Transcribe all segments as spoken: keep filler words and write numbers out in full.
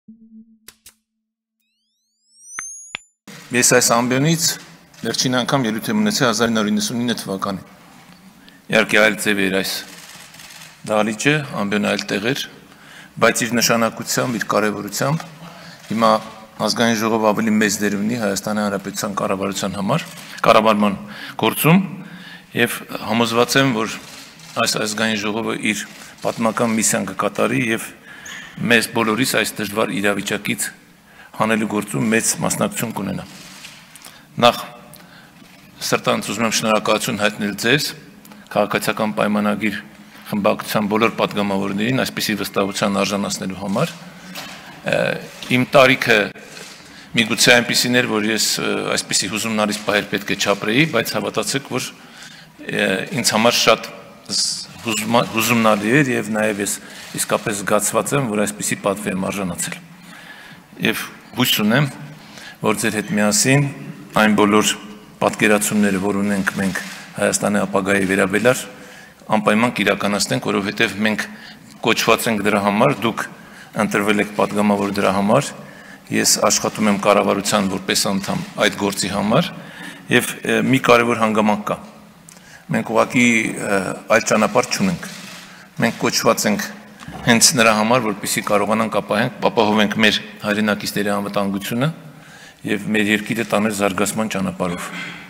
Ես այս ամբիոնից վերջին անգամ ելույթ եմ ունեցել հազար իննսուն իննսունինը թվականին։ Իհարկե այլ ձև էր այս դահլիճը, ամբիոնը այլ տեղ էր, բայց իր նշանակությամբ, իր կարևորությամբ հիմա ազգային ժողովը ավելի մեծ դեր ունի Հայաստանի Հանրապետության կառավարության համար, կառավարման գործում եւ համոզված եմ, որ այս ազգային ժողովը իր պատմական միսիան կկատարի եւ մեզ բոլորիս այս դժվար իրավիճակից հանելու գործում մեծ մասնակցություն կունենա։ Նախ սրտանց ուզում եմ շնորհակալություն հայտնել ձեզ, քաղաքացիական պայմանագիր խմբակցության բոլոր պատգամավորներին այսպիսի վստահության արժանացնելու համար։ Իմ տարիքը միգուցե այնպիսին էր, որ ես այսպիսի հուզումնալից պահեր պետք է չապրեի, բայց հավատացեք, որ ինձ համար շատ հուզումնալի էր եւ նաեւ ես իսկապես զգացված եմ, որ այսպիսի պատվի եմ արժանացել։ Եվ հույս ունեմ, որ ձեր հետ միասին այն բոլոր պատկերացումները, որ ունենք մենք Հայաստանի ապագայի վերաբերյալ, անպայման կիրականացնենք, որովհետև մենք կոչված ենք դրա համար, դուք ընտրվել եք պատգամավոր դրա համար, ես աշխատում եմ կառավարության որպես անդամ այդ գործի համար, եւ մի կարևոր հանգամանք կա։ Մենք ուղղակի այլ ճանապարհ չունենք։ Մենք կոչված ենք հենց նրա համար, որպեսզի կարողանանք ապահենք, ապահովենք մեր հայրենակիցների անվտանգությունը եւ մեր երկիրը տանել զարգացման ճանապարհով։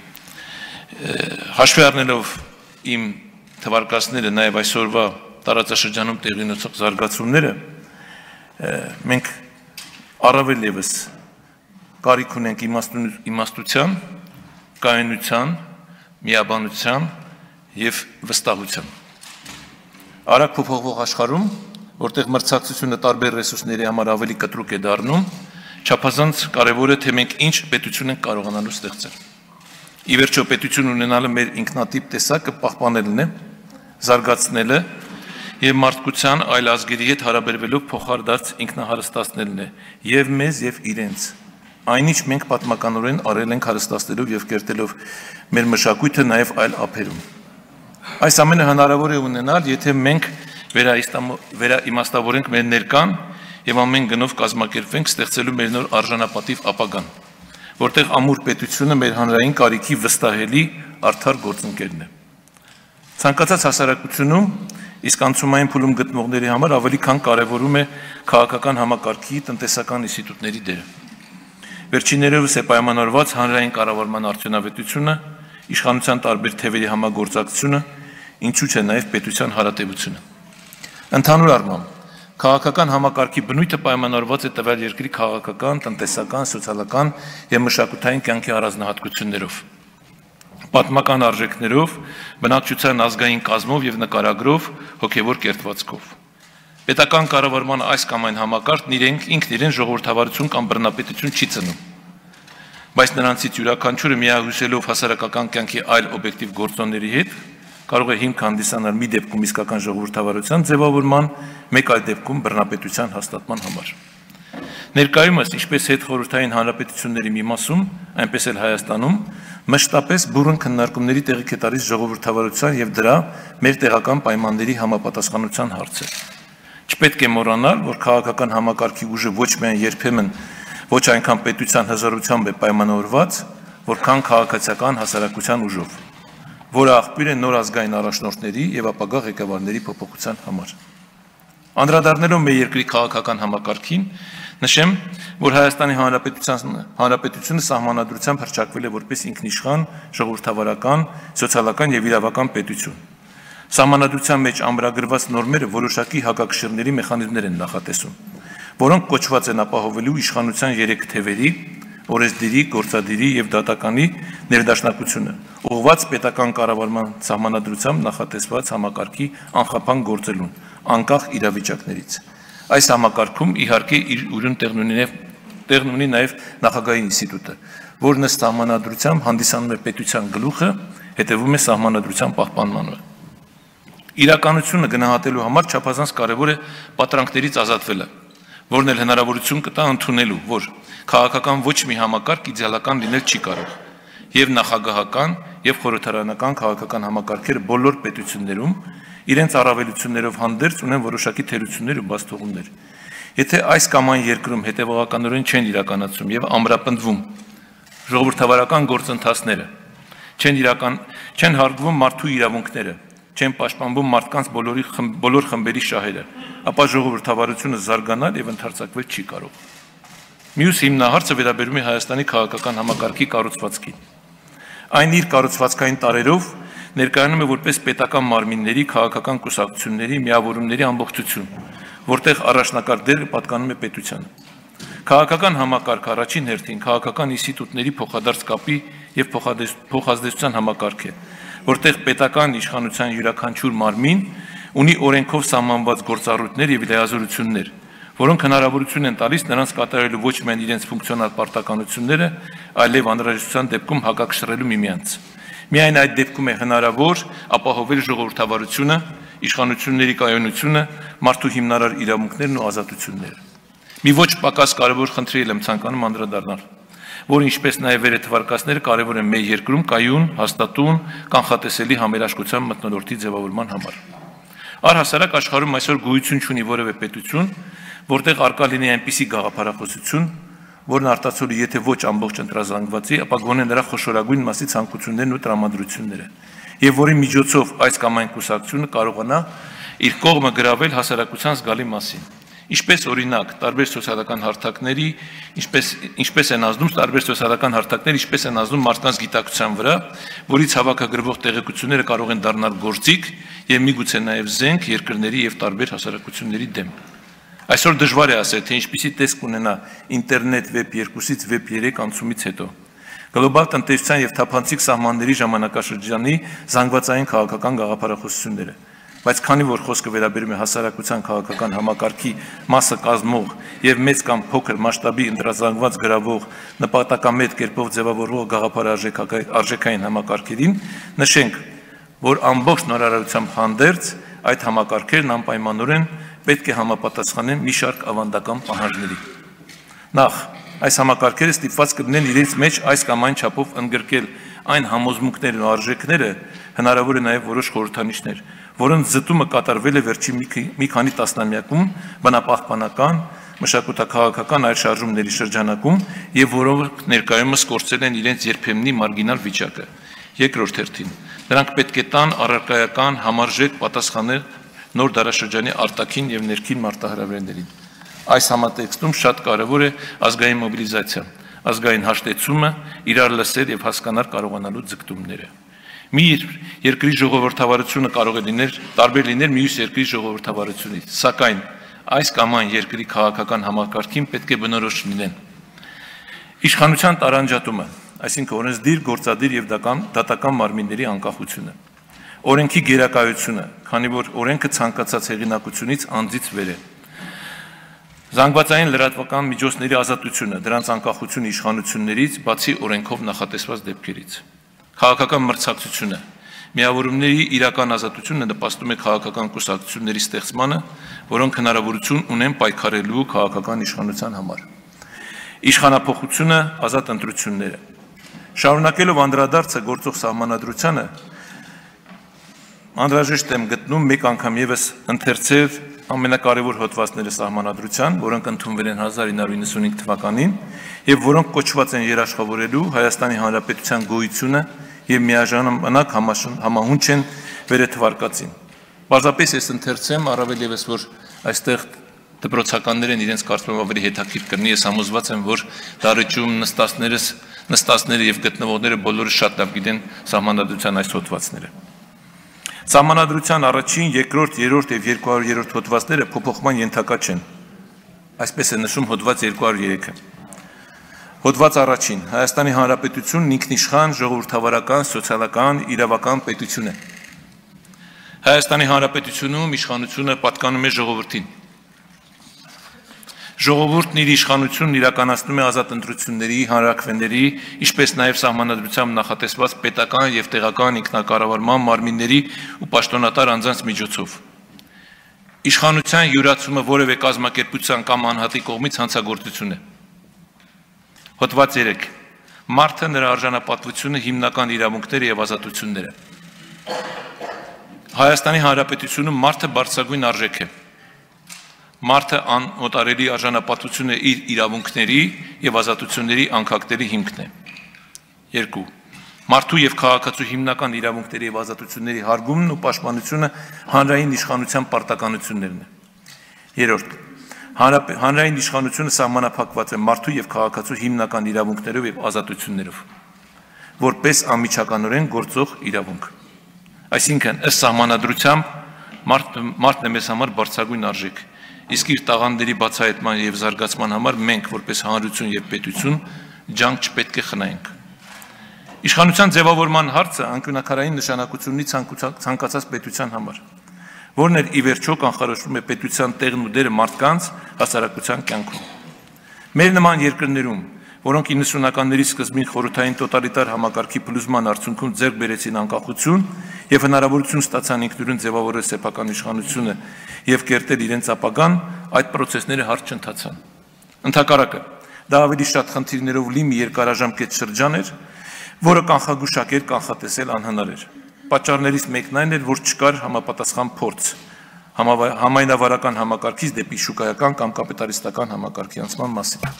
Հաշվի առնելով իմ թվարկածները, նաեւ այսօրվա տարածաշրջանում տեղի ունեցող զարգացումները, մենք առավել եւս կարիք ունենք իմաստության, կայունության, միաբանության եւ վստահության։ Արագ փոփոխվող աշխարհում, որտեղ մրցակցությունը տարբեր ռեսուրսների համար ավելի կտրուկ է դառնում, չափազանց կարևոր է, թե մենք ինչ պետություն ենք կարողանալու ստեղծել։ Ի վերջո պետություն ունենալը մեր ինքնատիպ տեսակը պահպանելն է, զարգացնելը եւ մարդկության այլ ազգերի հետ հարաբերվելով փոխարդարձ ինքնահարստացնելն է եւ մեզ եւ իրենց։ Այնինչ մենք պատմականորեն արել ենք հարստացնելով եւ կերտելով մեր մշակույթը նաեւ այլ ափերում։ Այս ամենը հնարավոր է ունենալ, եթե մենք վերաիմաստավորենք մեր ներկան եւ ամեն գնով կազմակերպվենք ստեղծելու մեր նոր արժանապատիվ ապագան, որտեղ ամուր պետությունը մեր հանրային կարիքի վստահելի արդար գործընկերն է։ Ցանկացած հասարակությունում իսկ անցումային փուլում գտնողների համար ավելի քան կարևորում է քաղաքական համակարգի տնտեսական ինստիտուտների դերը։ Վերջիններս է պայմանավորված հանրային կառավարման արդյունավետությունը, իշխանության տարբեր թևերի համագործակցությունը, ինչու՞ չէ նաև պետության հարատևությունը։ Ընդհանուր առմամբ, քաղաքական համակարգի բնույթը պայմանավորված է տվյալ երկրի քաղաքական, տնտեսական, սոցիալական եւ մշակութային կյանքի առանձնահատկություններով, պատմական արժեքներով, բնակչության ազգային կազմով եւ նկարագրով, հոգեվոր կերտվածքով։ Պետական կառավարման այս կամ այն համակարգն իրենք ինքն իրեն ժողովրդավարություն կամ բռնապետություն չի ծնում, բայց նրանցից յուրաքանչյուրը միահյուսելով հասարակական կյանքի այլ օբյեկտիվ գործոնների հետ կարող է հիմք հանդիսանալ մի դեպքում իսկական ժողովրդավարության ձևավորման, մեկ այլ դեպքում բռնապետության հաստատման համար։ Ներկայումս, ինչպես հետխորհրդային հանրապետությունների մի մասում, այնպես էլ Հայաստանում, մշտապես բուռն քննարկումների տեղիք է տալիս ժողովրդավարության եւ դրա մեր տեղական պայմանների համապատասխանության հարցը։ Չպետք է մոռանալ, որ քաղաքական համակարգի ուժը ոչ միայն երբեմն ոչ այնքան պետության հզորությամբ է պայմանավորված, որքան քաղաքացիական հասարակության ուժով, որը աղբյուր է նոր ազգային առաջնորդների եւ ապագա ղեկավարների փոփոխության համար։ Անդրադառնալով մեր երկրի քաղաքական համակարգին, նշեմ, որ Հայաստանի Հանրապետության Հանրապետությունը սահմանադրությամբ հռչակվել է որպես ինքնիշխան, ժողովրդավարական, սոցիալական եւ իրավական պետություն։ Սահմանադրության մեջ ամրագրված նորմերը որոշակի հակակշիռների մեխանիզմներ են նախատեսում, որոնք կոչված են ապահովելու իշխանության երեք թևերի՝ օրենսդիրի, գործադիրի եւ դատականի ներդաշնակությունը, ուղղված պետական կառավարման սահմանադրությամբ նախատեսված համակարգի անխափան գործելուն, անկախ իրավիճակներից։ Այս համակարգում իհարկե իր ուրույն տեղն ունի նաեւ նախագահի ինստիտուտը, որն ըստ սահմանադրությամբ հանդիսանում է պետության գլուխը, հետևում է սահմանադրության պահպանմանը։ Իրականությունը գնահատելու համար չափազանց կարևոր է պատրանքներից ազատվելը, որն էլ հնարավորություն կտա ընդունելու, որ քաղաքական ոչ մի համակարգ իդեալական լինել չի կարող, եւ նախագահական եւ խորհրդարանական քաղաքական համակարգերը բոլոր պետություններում իրենց առավելություններով հանդերձ ունեն որոշակի թերություններ ու բացթողումներ։ Եթե այս կամ այն երկրում հետևողականորեն չեն իրականացում եւ ամրապնդվում ժողովրդավարական գործընթացները, չեն իրական չեն հարգվում մարդու իրավունքները, չեն պաշտպանվում մարդկանց բոլորի բոլոր խմբերի շահերը, ապա ժողովրդավարությունը զարգանալ եւ ընդարձակվել չի կարող։ Մյուս հիմնահարցը վերաբերում է Հայաստանի քաղաքական համակարգի կառուցվածքին։ Այն իր կառուցվածքային տարերով ներկայանում է որպես պետական մարմինների, քաղաքական կուսակցությունների, միավորումների ամբողջություն, որտեղ առաջնակարգ դերը պատկանում է պետությանը։ Քաղաքական համակարգ առաջին հերթին քաղաքական ինստիտուտների փոխադարձ կապի եւ փոխազդեցության համակարգ է, որտեղ պետական իշխանության յուրաքանչյուր մարմին ունի օրենքով սահմանված գործառույթներ եւ լիազորություններ, որոնք հնարավորություն են տալիս նրանց կատարելու ոչ միայն իրենց ֆունկցիոնալ պարտականությունները, այլև անհրաժեշտության դեպքում հակակշռելու միմյանց։ Միայն այդ դեպքում է հնարավոր ապահովել ժողովրդավարությունը, իշխանությունների կայունությունը, մարդու հիմնարար իրավունքներն ու ազատությունները։ Մի ոչ պակաս կարևոր խնդրի եմ ցանկանում անդրադառնալ, որ ինչպես նաև վերաթվարկածները կարևոր են մեր երկրում կայուն, հաստատուն, կանխատեսելի համերաշխության մթնոլորտի ձևավորման համար։ Առհասարակ աշխարհում այսօր գոյություն չունի որևէ պետություն, որտեղ արկա լինի այնպիսի գաղափարախոսություն, որն արտացոլի եթե ոչ ամբողջ ընտրազանգվածի, ապա գոնե նրա խոշորագույն մասի ցանկություններն ու տրամադրությունները, եւ որի միջոցով այս կամ այն կուսակցությունը կարողանա իր կողմը գրավել հասարակության զգալի մասին։ Ինչպես օրինակ, տարբեր սոցիալական հարթակների, ինչպես ինչպես են ազդում տարբեր սոցիալական հարթակներ, ինչպես են ազդում մարդկանց գիտակցության վրա, որից հավաքագրվող տեղեկությունները կարող են դառնալ գործիք եւ միգուցե նաեւ զենք երկրների եւ տարբեր հասարակությունների դեմ։ Այսօր դժվար է ասել, թե ինչպիսի տեսք ունենա ինտերնետ վեբ երկուսից վեբ երեք անցումից հետո։ Գլոբալ տնտեսության եւ թափանցիկ սահմանների ժամանակաշրջանի զանգվածային քաղաքական գաղափարախոսությունները։ Բայց քանի որ խոսքը վերաբերում է հասարակության քաղաքական համակարգի մասը կազմող եւ մեծ կամ փոքր մասշտաբի ընտրազանգված գրավող նպատակամետ կերպով ձևավորվող գաղափարարժեքային համակարգերին, նշենք, որ ամբողջ նորարարությամբ հանդերձ այդ համակարգերն անպայմանորեն պետք է համապատասխանեն մի շարք ավանդական պահանջների։ Նախ, այս համակարգերը ստիպված կլինեն իրենց մեջ այս կամ այն չափով ընդգրկել այն համոզմունքներն ու արժեքները, հնարավոր է նաև որոշ խորհրդանիշներ, որոնց զտումը կատարվել է վերջին մի քանի տասնամյակում բնապահպանական, մշակութաքաղաքական այլ շարժումների շրջանակում եւ որոնք ներկայումս կորցրել են իրենց երբեմնի մարգինալ վիճակը։ Երկրորդ հերթին, նրանք պետք է տան առարկայական համարժեք պատասխաններ նոր դարաշրջանի արտաքին եւ ներքին մարտահրավերներին։ Այս համատեքստում շատ կարևոր է ազգային մոբիլիզացիան, ազգային հաշտեցումը, իրար լսել եւ հասկանալ կարողանալու ձգտումները։ Մի երկրի ժողովրդավարությունը կարող է լինել տարբեր լինել մյուս երկրի ժողովրդավարությունից, սակայն այս կամ այն երկրի քաղաքական համակարգին պետք է բնորոշ լինեն իշխանության տարանջատումը, այսինքն օրենսդիր, գործադիր եւ դատական մարմինների անկախությունը, օրենքի գերակայությունը, քանի որ օրենքը ցանկացած հեղինակությունից անձից վեր է, զանգվածային լրատվական միջոցների ազատությունը, դրանց անկախությունը իշխանություններից, բացի օրենքով նախատեսված դեպքերից, քաղաքական մրցակցությունը, միավորումների իրական ազատությունը նպաստում է քաղաքական կուսակցությունների ստեղծմանը, որոնք հնարավորություն ունեն պայքարելու քաղաքական իշխանության համար, իշխանափոխությունը, ազատ ընտրությունները, շարունակելով անդրադարձը գործող սահմանադրությանը, անհրաժեշտ եմ գտնում մեկ անգամ եւս ընթերցել ամենակարևոր հոդվածները սահմանադրության, որոնք ընդունվել են հազար ինը հարյուր իննսունհինգ թվականին եւ որոնք կոչված են երաշխավորելու Հայաստանի Հանրապետության գոյությունը եւ միաժամանակ համահունչ են վերաթվարկածին։ Պարզապես ես ընթերցեմ, առավել եւս որ այստեղ դպրոցականներ են իրենց կարծում ավելի հետաքրքիր կրնի, ես համոզված եմ, որ դարիճում նստածներս, նստածները եւ գտնվողները բոլորը շատ լավ գիտեն սահմանադրության այս հոդվածները։ Սահմանադրության առաջին, երկրորդ, երրորդ եւ երկու հարյուր երրորդ հոդվածները փոփոխման ենթակա չեն։ Այսպես է նշում հոդված երկու հարյուր երեքը։ Հոդված առաջին. Հայաստանի Հանրապետությունն ինքնիշխան ժողովրդավարական, սոցիալական, իրավական պետություն է։ Հայաստանի Հանրապետությունում իշխանությունը պատկանում է ժողովրդին։ Ժողովուրդն իր իշխանությունն իրականացնում է ազատ ընտրությունների, հանրաքվեների, ինչպես նաև սահմանադրությամբ նախատեսված պետական եւ տեղական ինքնակառավարման մարմինների ու պաշտոնատար անձանց միջոցով։ Իշխանության յուրացումը որևէ կազմակերպության կամ անհատի կողմից հանցագործություն է։ Հոդված երեք. Մարդը, նրա արժանապատվությունը, հիմնական իրավունքները եւ ազատությունները։ Հայաստանի Հանրապետությունում մարդը բարձրագույն արժեք է։ Մարդը անօտարելի արժանապատվությունը իր իրավունքների եւ ազատությունների անկախների հիմքն է։ Երկու. Մարդու եւ քաղաքացու հիմնական իրավունքների եւ ազատությունների հարգումն ու պաշտպանությունը հանրային իշխանության պարտականություններն է։ Երրորդ. Հանրային իշխանությունը սահմանափակված է մարդու եւ քաղաքացու հիմնական իրավունքներով եւ ազատություններով, որպես անմիջականորեն գործող իրավունք։ Այսինքն, ըստ սահմանադրությամբ մարդն է մեզ համար բարձրագույն արժեք, իսկ իր տաղանդների բացահայտման եւ զարգացման համար մենք, որպես հանրություն եւ պետություն, ջանք չպետք է խնայենք։ Իշխանության ձևավորման հարցը անկյունաքարային նշանակություն ունի ցանկացած պետության համար, որն էլ ի վերջո կանխորոշվում է պետության տեղն ու դերը մարդկանց հասարակության կյանքում։ Մեր նման երկրներում, որոնք իննսունականների սկզբին խորհրդային տոտալիտար համակարգի փլուզման արդյունքում ձեռք բերեցին անկախություն եւ հնարավորություն ստացան ինքնուրույն ձևավորել սեփական իշխանությունը եւ կերտել իրենց ապագան, այդ process-ները հարթ չընթացան։ Ընդհակառակը, դա ավելի շատ խնդիրներով լի մի երկարաժամկետ շրջան էր, որը կանխագուշակ էր, կանխատեսել անհնար էր։ Պատճառներից մեկն այն էր, որ չկար համապատասխան փորձ համայնավարական համակարգից դեպի շուկայական կամ կապիտալիստական համակարգի անցման մասին։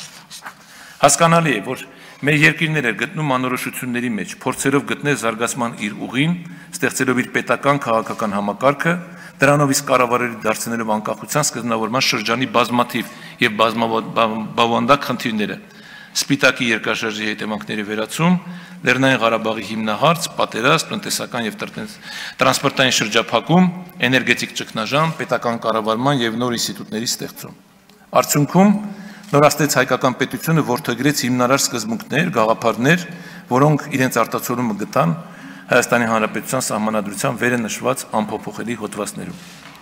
Հասկանալի է, որ մեր երկիրներ էր գտնում անորոշությունների մեջ, փորձերով գտնել զարգացման իր ուղին, ստեղծելով իր պետական քաղաքական համակարգը, դրանով իսկ կառավարելի դարձնելով անկախության սկզբնավորման շրջանի բազմաթիվ եւ բազմաբավանդակ խնդիրները, Սպիտակի երկրաշարժի հետևանքների վերացում, Լեռնային Ղարաբաղի հիմնահարց, պատերազմ, տնտեսական եւ տրանսպորտային շրջափակում, էներգետիկ ճգնաժամ, պետական կառավարման եւ նոր ինստիտուտների ստեղծում։ Արդյունքում նորաստեց հայկական պետությունը որդեգրեց հիմնարար սկզբունքներ, գաղափարներ, որոնք իրենց արտացոլումը գտան Հայաստանի Հանրապետության սահմանադրության վերը նշված անփոփոխելի հոդվածներում։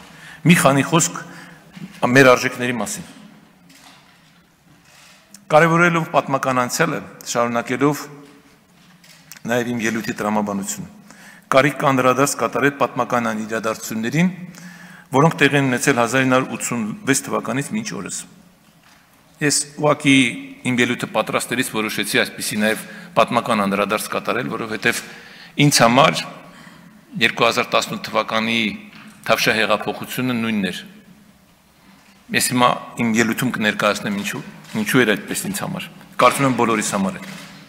Մի քանի խոսք մեր արժեքների մասին։ Կարևորելով պատմական անցյալը, շարունակելով նաև իմ ելույթի տրամաբանությունը, կարիք կա անդրադարձ կատարել պատմական իրադարձություններին, որոնք տեղի են ունեցել հազար ինը հարյուր ութսունվեց թվականից մինչ օրս։ Ես ուղղակի իմ ելույթը պատրաստելիս որոշեցի այսպիսի նաև պատմական անդրադարձ կատարել, որովհետև ինձ համար երկու հազար տասնութ թվականի Թավշյա հեղափոխությունը նույնն էր։ Ես հիմա իմ ելույթում կներկայացնեմ ինչու, ինչու էր այդպես ինձ համար։ Կարծում եմ բոլորիս համար է։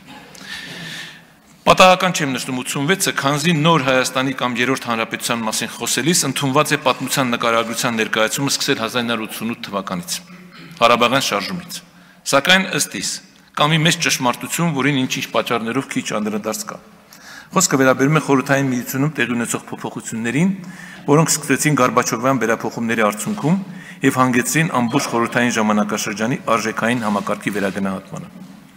Պատահական չեմ նշում ութսունվեցը, քանզի նոր Հայաստանի կամ երրորդ հանրապետության մասին խոսելիս ընդունված է պատմության նկարագրության ներկայացումը սկսել հազար ինը հարյուր ութսունութ թվականից, Ղարաբաղյան շարժումից։ Սակայն ըստ իս, կա մի մեծ ճշմարտություն, որին ինչ-ինչ պատճառներով քիչ անդրադարձ կա։ Խոսքը վերաբերում է Խորհրդային Միությունում տեղի ունեցող փոփոխություններին, որոնք սկսեցին Գորբաչովյան վերափոխումների արդյունքում եւ հանգեցրին ամբողջ խորհրդային ժամանակաշրջանի արժեքային համակարգի վերագնահատմանը։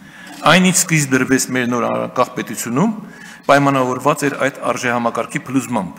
Այն ինչ սկիզբ դրվեց մեր նոր անկախ պետությունում, պայմանավորված էր այդ արժեհամակարգի փլուզմամբ։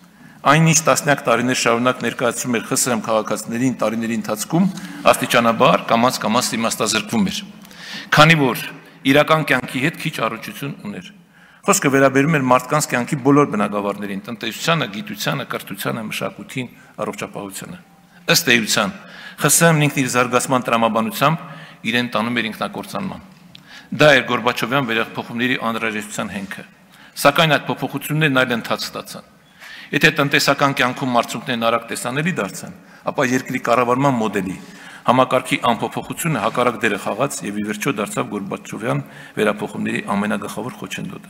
Այն ինչ տասնյակ տարիներ շարունակ ներկայացում էր ԽՍՀՄ քաղաքացիներին տարիների ընթացքում, աստիճանաբար կամաց-կամաց իմաստազրկվում էր, քանի որ իրական կյանքի հետ քիչ առողջություն ուներ։ Խոսքը վերաբերում էր մարդկանց կյանքի բոլոր բնագավառներին՝ տնտեսությանը, գիտությանը, կրթությանը, մշակույթին, առողջապահությանը։ Ըստ էության, ԽՍՀՄ-ն ինքն իր զարգացման տրամաբանությամբ իրեն տանում էր ինքնակործանման։ Դա էր Գորբաչովյան վերափոխումների անհրաժեշտության հենքը։ Սակայն այդ փոփոխություններն այլ ընթաց ստացան։ Եթե տնտեսական կյանքում արդյունքներն արագ տեսանելի դարձան, ապա երկրի կառավարման մոդելի համակարգի անփոփոխությունը հակառակ դերը խաղաց եւ ի վերջո դարձավ Գորբաչովյան վերափոխումների ամենագլխավոր խոչընդոտը։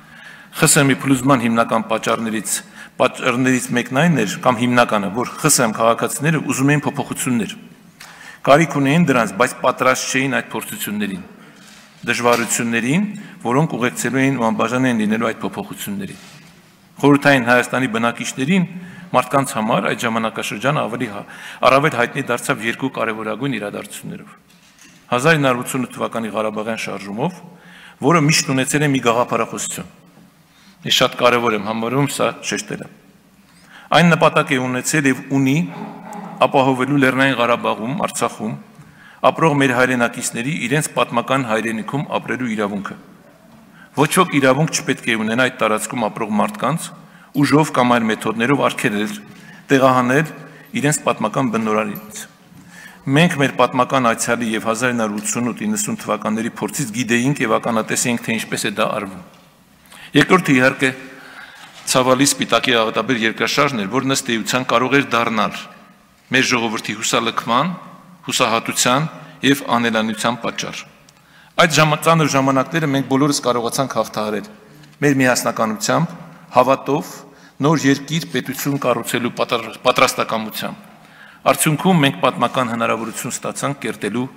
ԽՍՀՄ-ի փլուզման հիմնական պատճառներից պատճառներից մեկն այն էր, կամ հիմնականը, որ ԽՍՀՄ քաղաքացիները ուզում էին փոփոխություններ։ Կարիք ունեին դրանց, բայց պատրաստ չէին այդ փորձություններին, դժվարություններին, որոնք ուղեկցելու էին ու անբաժան էին լինելու այդ փոփոխություններին։ Խորհրդային Հայաստանի բնակիչներին մարդկանց համար այդ ժամանակաշրջանը ավելի առավել հայտնի դարձավ երկու կարևորագույն իրադարձություններով։ հազար ինը հարյուր ութսունութ թվականի Ղարաբաղյան շարժումով, որը միշտ ունեցել է մի գաղափարախոսություն։ Ես շատ կարևոր եմ համարում սա շեշտելը։ Այն նպատակ է ունեցել եւ ունի ապահովելու Լեռնային Ղարաբաղում, Արցախում ապրող մեր հայրենակիցների իրենց պատմական հայրենիքում ապրելու իրավունքը։ Ոչ ոք իրավունք չպետք է ունենա այդ տարածքում ապրող մարդկանց ուժով կամ այլ մեթոդներով արգելել, տեղահանել իրենց պատմական բնորարից։ Մենք մեր պատմական այցյալի եւ հազար ինը հարյուր ութսունութ իննսուն թվականների փորձից գիտեինք եւ ականատես էինք, թե ինչպես է դա արվում։ Երկրորդը իհարկե ցավալի Սպիտակի աղետաբեր երկրաշարժն էր, որ ըստ էության կարող էր դառնալ մեր ժողովրդի հուսալքման, հուսահատության եւ անելանության պատճառ։ Այդ ժամանակ ժամանակները մենք բոլորս կարողացանք հաղթահարել մեր միասնականությամբ, հավատով, նոր երկիր պետություն կառուցելու պատրաստակամությամբ։ Արդյունքում մենք պատմական հնարավորություն ստացանք կերտելու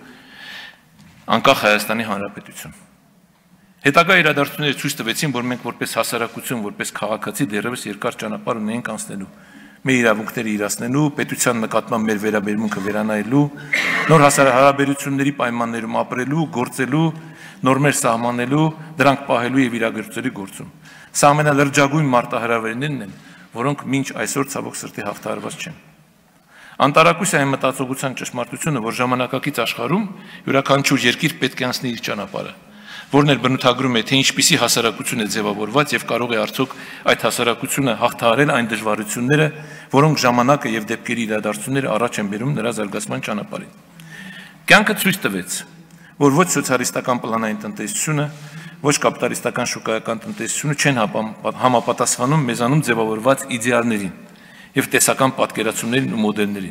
անկախ Հայաստանի Հանրապետություն։ Հետագա իրադարձությունները ցույց տվեցին, որ մենք որպես հասարակություն, որպես քաղաքացի դեռևս երկար ճանապարհ ունենք անցնելու, մեր իրավունքները իրացնելու, պետության նկատմամբ մեր վերաբերմունքը վերանայելու, նոր հարաբերությունների պայմաններում ապրելու, գործելու, նորմեր սահմանելու, դրանք պահելու եւ իրագործելու գործում։ Սա ամենալրջագույն մարտահրավերներն են, որոնք մինչ այսօր ցավոք սրտի հաղթահարված չեն։ Անտարակույս այն մտածողության ճշմարտությունը, որ ժամանակակից աշխարհում յուրաքանչյուր երկիր պետք է անցնի իր ճանապարհը, որն էլ բնութագրում է, թե ինչպիսի հասարակություն է ձևավորված եւ կարող է արդյոք այդ հասարակությունը հաղթահարել այն դժվարությունները, որոնք ժամանակը եւ դեպքերի իրադարձությունները առաջ են բերում նրա զարգացման ճանապարհին։ Կյանքը ցույց տվեց, որ ոչ սոցիալիստական պլանային տնտեսությունը, ոչ կապիտալիստական շուկայական տնտեսությունը չեն համապատասխանում մեզանում ձևավորված իդեալներին եւ տեսական պատկերացումներին ու մոդելներին։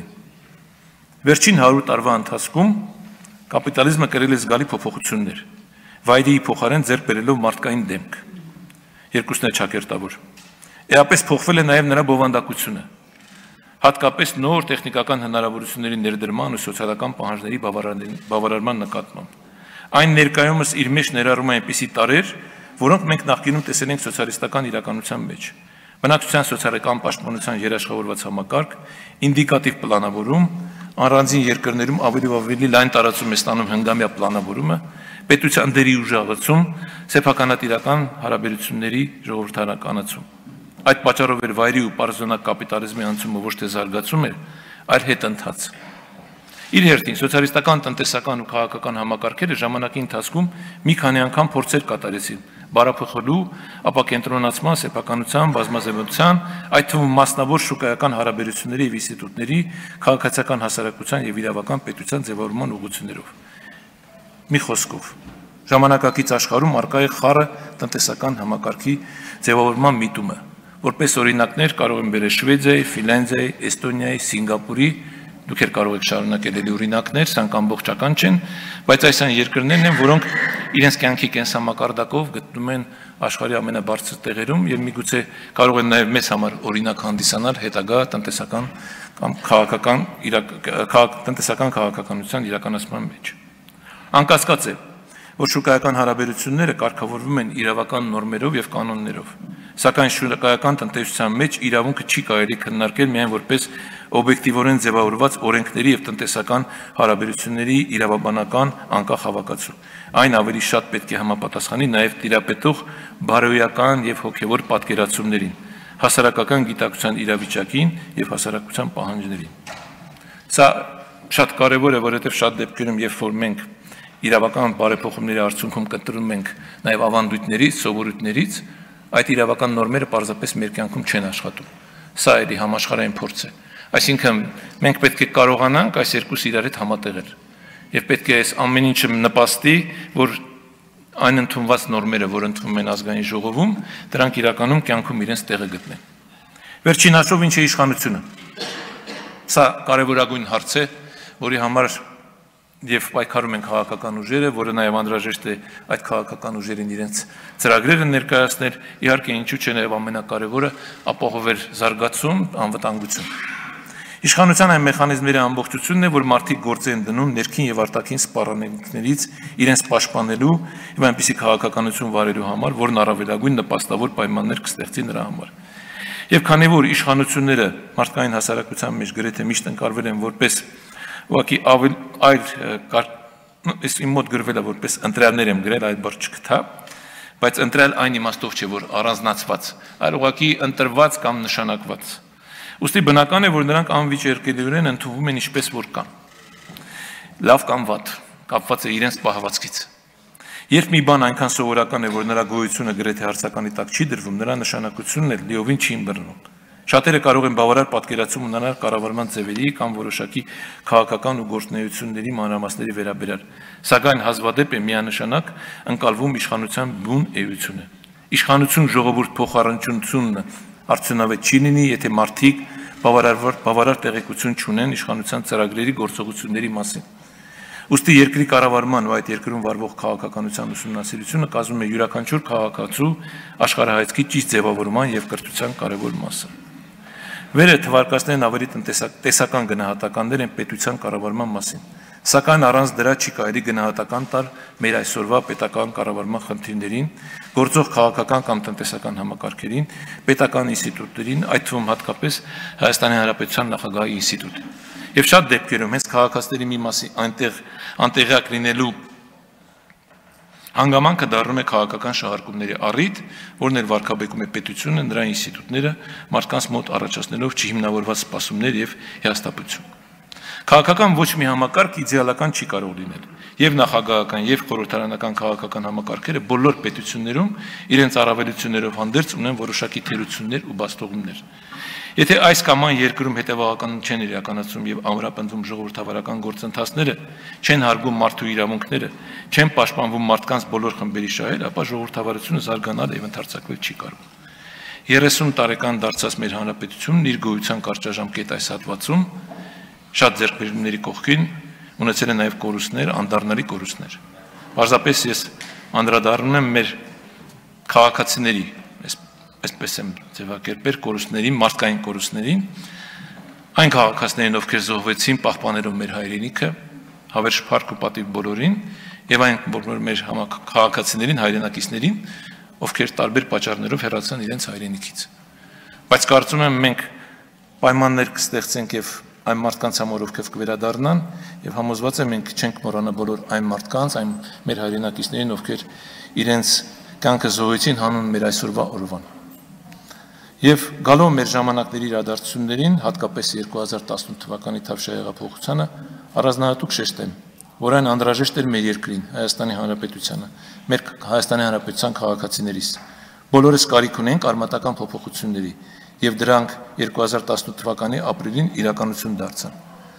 Վերջին հարյուր տարվա ընթացքում կապիտալիզմը կրել է զգալի փոփոխություններ, վայրի փոխարեն ձեռք բերելով մարդկային դեմք։ Երկուսն է ճակերտավոր։ Էապես փոխվել է նաև նրա բովանդակությունը, հատկապես նոր տեխնիկական հնարավորությունների ներդրման ու սոցիալական պահանջների բավարարման նկատմամբ։ Այն ներկայումս իր մեջ ներառում է այնպիսի տարրեր, որոնք մենք նախկինում տեսել ենք սոցիալիստական իրականության մեջ։ Բնակչության սոցիալական պաշտպանության երաշխավորված համակարգ, ինդիկատիվ պլանավորում, առանձին երկրներում ավելի ու ավելի լայն տարածում է ստանում հնգամյա պլանավորումը, պետության դերի ուժեղացում, սեփականատիրական հարաբերությունների ժողովրդականացում։ Այդ պատճառով էր վայրի ու պարզոնակ կապիտալիզմի անցումը ոչ թե զարգացում էր, այլ հետընթաց։ Իր հերթին սոցիալիստական տնտեսական ու քաղաքական համակարգերը ժամանակի ընթացքում մի քանի անգամ փորձեր կատարեցին բարափոխելու, ապակենտրոնացման, սեփականության, բազմազանության, այդ թվում մասնավոր շուկայական հարաբերությունների եւ ինստիտուտների, քաղաքացիական հասարակության եւ իրավական պետության ձևավորման ուղղություններով։ Մի խոսքով, ժամանակակից աշխարհում առկա է խառը տնտեսական համակարգի ձևավորման միտումը, որպես օրինակներ կարող են բերել Շվեդիայի, Ֆինլանդիայի, Էստոնիայի, Սինգապուրի, դուք եք կարող եք շարունակել էլի օրինակներ, սրանք ամբողջական չեն, բայց այս այն երկրներն են, որոնք իրենց կյանքի կենսամակարդակով գտնում են աշխարհի ամենաբարձր տեղերում եւ միգուցե կարող են նաեւ մեծ համար օրինակ հանդիսանալ հետագա տնտեսական կամ քաղաքական տնտեսական քաղաքականության իրականացման մեջ։ Անկասկած է, որ շուկայական հարաբերությունները կարգավորվում են իրավական նորմերով եւ կանոններով, սակայն շուկայական տնտեսության մեջ իրավունքը չի կարելի քննարկել միայն որպես օբյեկտիվորեն ձևավորված օրենքների եւ տնտեսական հարաբերությունների իրավաբանական անկախ հավաքածու։ Այն ավելի շատ պետք է համապատասխանի նաեւ տիրապետող բարոյական եւ հոգեվոր պատկերացումներին, հասարակական գիտակցության իրավիճակին եւ հասարակության պահանջներին։ Սա շատ կարեւոր է, որովհետեւ շատ դեպքերում, երբ որ մենք իրավական բարեփոխումների արդյունքում կտրում ենք նաեւ ավանդույթներից, սովորույթներից, այդ իրավական նորմերը պարզապես մեր կյանքում չեն աշխատում։ Սա էլի համաշխարհային փորձ է։ Այսինքն մենք պետք է կարողանանք այս երկուսը իրար հետ համատեղել եւ պետք է այս ամեն ինչը նպաստի, որ այն ընդունված նորմերը, որ ընդունվում են ազգային ժողովում, դրանք իրականում կյանքում իրենց տեղը գտնեն։ Վերջին հաշվով ինչ է իշխանությունը։ Սա կարևորագույն հարց է, որի համար եւ պայքարում են քաղաքական ուժերը, որը նաեւ անհրաժեշտ է այդ քաղաքական ուժերին իրենց ծրագրերը ներկայացնել, իհարկե ինչու՞ չէ նաեւ ամենակարևորը ապահովել զարգացում, անվտանգություն։ Իշխանության այն մեխանիզմների ամբողջությունն է, որ մարդիկ գործ են դնում ներքին եւ արտաքին սպառնալիքներից իրենց պաշտպանելու եւ այնպիսի քաղաքականություն վարելու համար, որն առավելագույն նպաստավոր պայմաններ կստեղծի նրա համար։ Եվ քանի որ իշխանությունները մարդկային հասարակության մեջ գրեթե միշտ ընկալվել են որպես ուղղակի այլ այլ իմ մոտ գրվել է որպես ընտրյալներ եմ գրել, այդ բառը չգտա, բայց ընտրյալ այն իմաստով չէ, որ առանձնացված, այլ ուղղակի ընտրված կամ նշանակված։ Ուստի բնական է, որ նրանք անվիճարկելիորեն ընդունվում են ինչպես որ կան։ Լավ կամ վատ, կապված է իրենց պահվածքից։ Երբ մի բան այնքան սովորական է, որ նրա գոյությունը գրեթե հարցականի տակ չի դրվում, նրա նշանակությունն էլ լիովին չի ըմբռնում։ Շատերը կարող են բավարար պատկերացում ունենալ կառավարման ձևերի կամ որոշակի քաղաքական ու գործունեությունների մանրամասների վերաբերյալ, սակայն հազվադեպ է միանշանակ ընկալվում իշխանության բուն էությունը։ Իշխանություն ժողովուրդ փոխառնչությունն արդյունավետ չի լինի, եթե մարդիկ բավարար տեղեկություն չունեն իշխանության ծրագրերի գործողությունների մասին։ Ուստի երկրի կառավարման ու այդ երկրում վարվող քաղաքականության ուսումնասիրությունը կազմում է յուրաքանչյուր քաղաքացու աշխարհայացքի ճիշտ ձևավորման եւ կրթության կարևոր մասը։ Վերը թվարկածներն ավելի տեսական գնահատականներ են պետության կառավարման մասին, սակայն առանց դրա չի կարելի գնահատական տալ մեր այսօրվա պետական կառավարման խնդիրներին, գործող քաղաքական կամ տնտեսական համակարգերին, պետական ինստիտուտներին, այդ թվում հատկապես Հայաստանի Հանրապետության նախագահի ինստիտուտին։ Եվ շատ դեպքերում հենց քաղաքացիների մի մասի այնտեղ անտեղյակ լինելու հանգամանքը դառնում է քաղաքական շահարկումների առիթ, որն էլ վարկաբեկում է պետությունը, նրա ինստիտուտները, մարդկանց մոտ առաջացնելով չհիմնավորված սպասումներ եւ հիասթափություն։ Քաղաքական ոչ մի համակարգ իդեալական չի կարող լինել, եւ նախագահական եւ խորհրդարանական քաղաքական համակարգերը բոլոր պետություններում իրենց առավելություններով հանդերձ ունեն որոշակի թերություններ ու բացթողումներ։ Եթե այս կամ այն երկրում հետևողականություն չեն իրականացում եւ ամրապնդվում ժողովրդավարական գործընթացները, չեն հարգում մարդու իրավունքները, չեն պաշտպանվում մարդկանց բոլոր խմբերի շահերը, ապա ժողովրդավարությունը զարգանալ եւ ընդարձակվել չի կարող։ երեսուն տարեկան դարձած մեր հանրապետությունն իր գոյության կարճաժամկետ այս հատվածում շատ ձեռքբերումների կողքին ունեցել է նաեւ կորուստներ, անդառնալի կորուստներ։ Պարզապես ես անդրադառնում եմ մեր քաղաքացիների այսպես եմ ձևակերպել կորուստներին, մարդկային կորուստներին, այն քաղաքացիներին, ովքեր զոհվեցին պահպանելով մեր հայրենիքը, հավերժ փառք ու պատիվ բոլորին, եւ այն բոլոր մեր քաղաքացիներին, հայրենակիցներին, ովքեր տարբեր պատճառներով հեռացան իրենց հայրենիքից։ Բայց կարծում եմ մենք պայմաններ կստեղծենք եւ այն մարդկանց համար, ովքեր կվերադառնան, եւ համոզված եմ մենք չենք մոռանա բոլոր այն մարդկանց, այն մեր հայրենակիցներին, ովքեր իրենց կյանքը զոհեցին հանուն մեր այսօրվա օրվան։ Եվ գալով մեր ժամանակների իրադարձություններին, հատկապես երկու հազար տասնութ թվականի Թավշյա հեղափոխությանը, առանձնահատուկ շեշտեմ, որ այն անդրաժեշտ էր մեր երկրին, Հայաստանի Հանրապետությանը, մեր Հայաստանի Հանրապետության քաղաքացիներիս։ Բոլորս կարիք ունենք արմատական փոփոխությունների, եւ դրանք երկու հազար տասնութ թվականի ապրիլին իրականություն դարձան։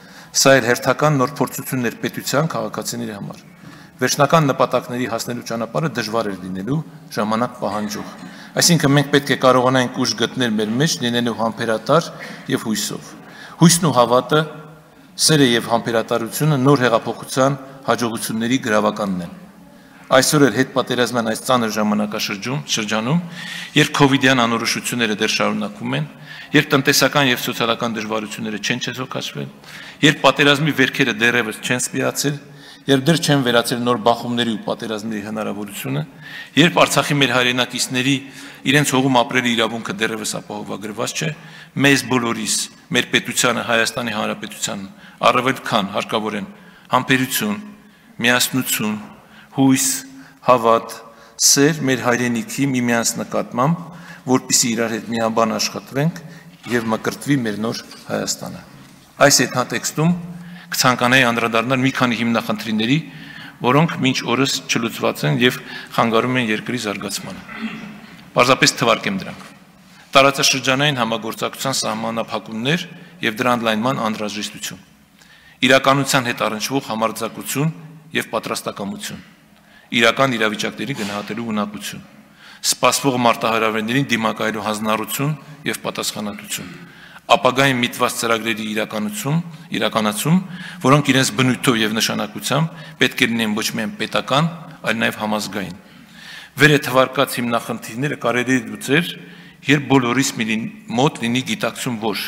Սա էր հերթական նոր փորձություններ պետության քաղաքացիների համար։ Վերջնական նպատակների հասնելու ճանապարհը դժվար էր լինելու, ժամանակ պահանջող։ Այսինքն մենք պետք է կարողանանք ուժ գտնել մեր մեջ լինելու համբերատար եւ հույսով։ Հույսն ու հավատը, սերը եւ համբերատարությունը նոր հեղափոխության հաջողությունների գրավականն են։ Այսօր էլ հետ պատերազմյան այս ծանր ժամանակաշրջանում, շրջանում, երբ կոവിഡ്յան անորոշությունները դեռ շարունակվում են, երբ տնտեսական եւ սոցիալական դժվարությունները չեն չեզոքացվել, երբ պատերազմի վերքերը դեռևս չեն սպիացել, երբ դեռ չեն վերացել նոր բախումների ու պատերազմների հնարավորությունը, երբ Արցախի մեր հայրենակիցների իրենց հողում ապրելի իրավունքը դեռևս ապահովագրված չէ, մեզ բոլորիս, մեր պետությանը, Հայաստանի Հանրապետության առավել քան հարկավոր են համբերություն, միասնություն, հույս, հավատ, սեր մեր հայրենիքի միմյանց նկատմամբ, որպեսզի իրար հետ միաբան աշխատվենք եւ մկրտվի մեր նոր Հայաստանը։ Այս եթատեքստում կցանկանայի անդրադառնալ մի քանի հիմնախնդիրների, որոնք մինչ օրս չլուծված են եւ խանգարում են երկրի զարգացմանը։ Պարզապես թվարկեմ դրանք։ Տարածաշրջանային համագործակցության սահմանափակումներ եւ դրա ընդլայնման անհրաժեշտություն։ Իրականության հետ առնչվող համարձակություն եւ պատրաստակամություն։ Իրական իրավիճակների գնահատելու ունակություն։ Սպասվող մարտահրավերներին դիմակայելու հանձնառություն եւ պատասխանատվություն։ Ապագային միտված ծրագրերի իրականացում, իրականացում, որոնք իրենց բնույթով եւ նշանակությամբ պետք է լինեն ոչ միայն պետական, այլ նաեւ համազգային։ Վեր է թվարկած հիմնախնդիրները կարելի է լուծել, երբ բոլորիս մոտ լինի գիտակցություն ոչ։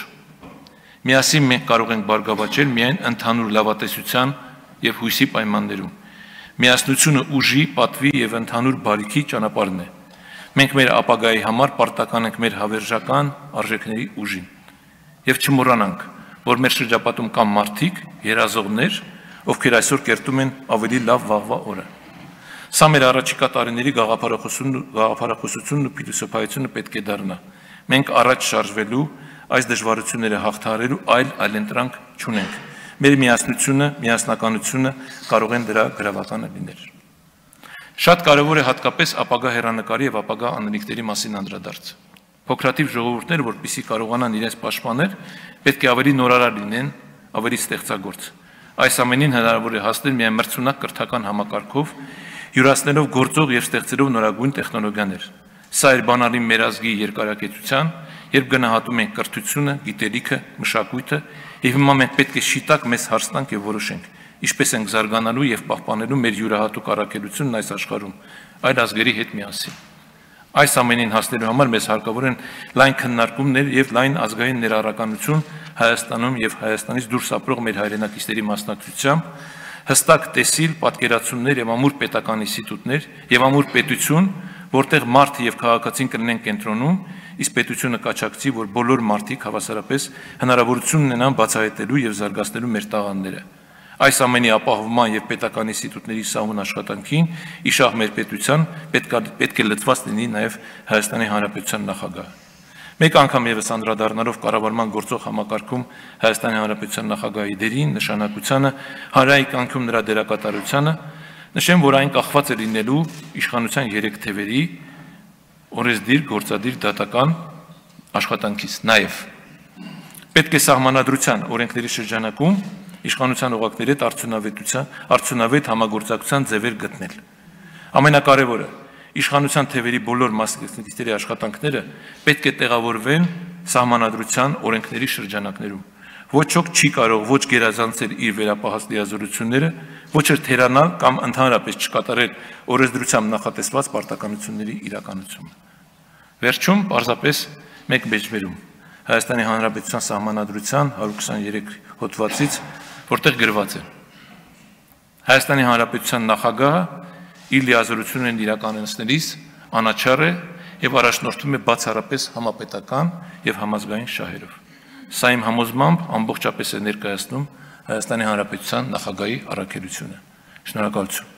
Միասին մենք կարող ենք բարգավաճել միայն ընդհանուր լավատեսության եւ հույսի պայմաններում։ Միասնությունը ուժի, պատվի եւ ընդհանուր բարիքի ճանապարհն է։ Մենք մեր ապագայի համար պարտական ենք մեր հավերժական արժեքների ուժին։ Եվ չմոռանանք, որ մեր շրջապատում կան մարդիկ, երազողներ, ովքեր այսօր կերտում են ավելի լավ վաղվա օրը։ Սա մեր առաջիկա տարիների գաղափարախոսությունն ու փիլիսոփայությունը պետք է դառնա։ Մենք առաջ շարժվելու, այս դժվարությունները հաղթահարելու այլ այլընտրանք չունենք։ Մեր միասնությունը, միասնականությունը կարող են դրա գրավականը լինել։ Շատ կարևոր է հատկապես ապագա հեռանկարի եւ ապագա անելիքների մասին անդրադարձը։ Փոքրաթիվ ժողովուրդները, որպեսզի կարողանան իրենց պաշտպանել, պետք է ավելի նորարար լինեն, ավելի ստեղծագործ։ Այս ամենին հնարավոր է հասնել միայն մրցունակ կրթական համակարգով, յուրացնելով գործող եւ ստեղծելով նորագույն տեխնոլոգիաներ։ Սա էր բանալի մեր ազգի երկարակեցության երբ գնահատում ենք կրթությունը, գիտելիքը, մշակույթը, եւ հիմա մենք պետք է շիտակ մեզ հարց տանք եւ որոշենք, ինչպես ենք զարգանալու եւ պահպանելու մեր յուրահատուկ առաքելությունն այս աշխարհում, այլ ազգերի հետ միասին։ Այս ամենին հասնելու համար մեզ հարկավոր են լայն քննարկումներ եւ լայն ազգային ներառականություն Հայաստանում եւ Հայաստանից դուրս ապրող մեր հայրենակիցների մասնակցությամբ, հստակ տեսիլ, պատկերացումներ եւ ամուր պետական ինստիտուտներ եւ ամուր պետություն, որտեղ մարդը եւ քաղաքացին կլինեն կենտրոնում, իսկ պետությունը կաչակցի, որ բոլոր մարդիկ հավասարապես հնարավորություն ունենան բացահայտելու եւ զարգացնելու մեր տաղանդները։ Այս ամենի ապահովման եւ պետական ինստիտուտների սահուն աշխատանքին իշահ մեր պետության պետք է պետք է լծված լինի նաեւ Հայաստանի Հանրապետության նախագահը։ Մեկ անգամ եւս անդրադառնալով կառավարման գործող համակարգում Հայաստանի Հանրապետության նախագահի դերին, նշանակությանը, հանրային կյանքում նրա դերակատարությանը, նշեմ, որ այն կախված է լինելու իշխանության երեք թևերի օրեսդիր, գործադիր, դատական աշխատանքից։ Նաեւ պետք է սահմանադրության օրենքների շրջանակում իշխանության օղակների հետ արդյունավետության, արդյունավետ համագործակցության ձևեր գտնել։ Ամենակարևորը, իշխանության թևերի բոլոր մասնակիցների աշխատանքները պետք է տեղավորվեն սահմանադրության օրենքների շրջանակներում։ Ոչ ոք չի կարող ոչ գերազանցել իր վերապահած լիազորությունները, ոչ էլ թերանալ կամ ընդհանրապես չկատարել օրենսդրությամբ նախատեսված պարտականությունների իրականությունը։ Վերջում պարզապես մեկ մեջբերում Հայաստանի Հանրապետության սահմանադրության հարյուր քսաներեք հոդվածից, որտեղ գրված է. Հայաստանի Հանրապետության նախագահը իր լիազորություններն իրականացնելիս անաչառ է եւ առաջնորդվում է բացառապես համապետական եւ համազգային շահերով։ Սա իմ համոզմամբ ամբողջապես է ներկայացնում Հայաստանի Հանրապետության նախագահի առաքելությունը։ Շնորհակալություն։